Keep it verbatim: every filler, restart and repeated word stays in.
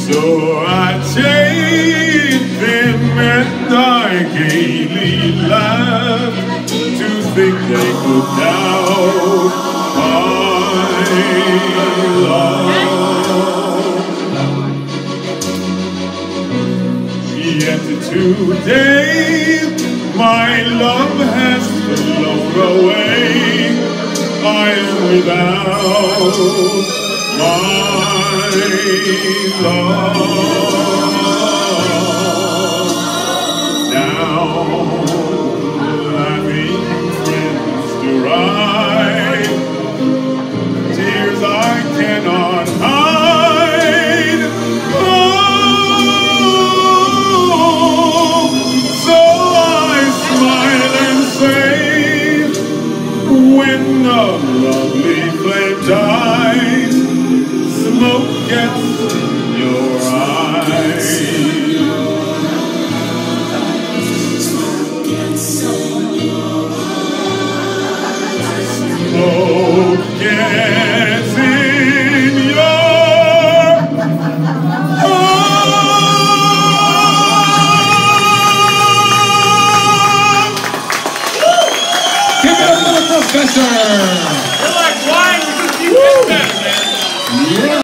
So I chased them and I gaily laughed to think they could doubt my love. Yet today my love has flown away. I am without my love. Now laughing friends deride, tears I cannot hide. Oh, so I smile and say, when the lovely flame dies, smoke gets your eyes. Smoke gets in your eyes. Give it up for the professor! You're like wine, you just keep getting better, man. Yeah.